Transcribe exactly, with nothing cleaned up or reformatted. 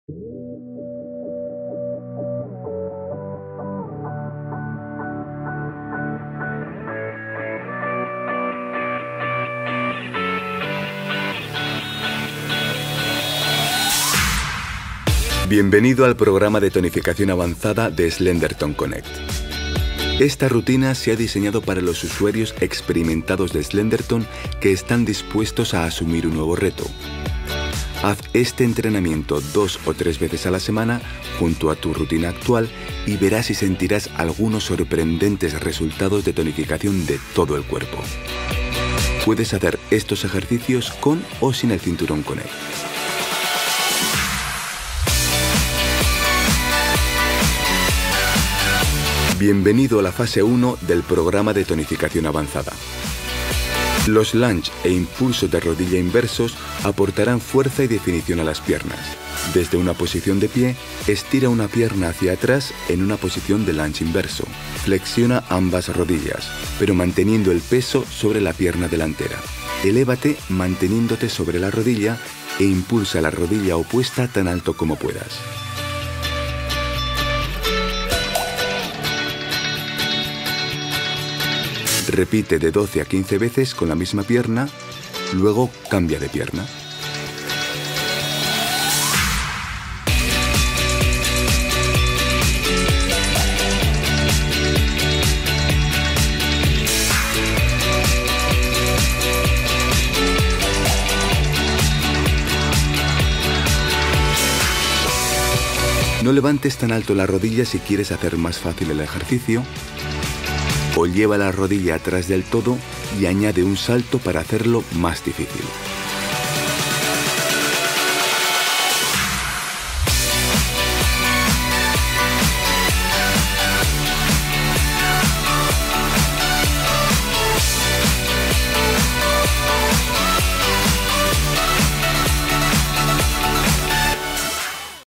Bienvenido al programa de tonificación avanzada de Slenderton Connect. Esta rutina se ha diseñado para los usuarios experimentados de Slenderton que están dispuestos a asumir un nuevo reto. Haz este entrenamiento dos o tres veces a la semana junto a tu rutina actual y verás y sentirás algunos sorprendentes resultados de tonificación de todo el cuerpo. Puedes hacer estos ejercicios con o sin el cinturón Connect. Bienvenido a la fase uno del programa de tonificación avanzada. Los lunge e impulsos de rodilla inversos aportarán fuerza y definición a las piernas. Desde una posición de pie, estira una pierna hacia atrás en una posición de lunge inverso. Flexiona ambas rodillas, pero manteniendo el peso sobre la pierna delantera. Elévate manteniéndote sobre la rodilla e impulsa la rodilla opuesta tan alto como puedas. Repite de doce a quince veces con la misma pierna, luego cambia de pierna. No levantes tan alto la rodilla si quieres hacer más fácil el ejercicio, o lleva la rodilla atrás del todo y añade un salto para hacerlo más difícil.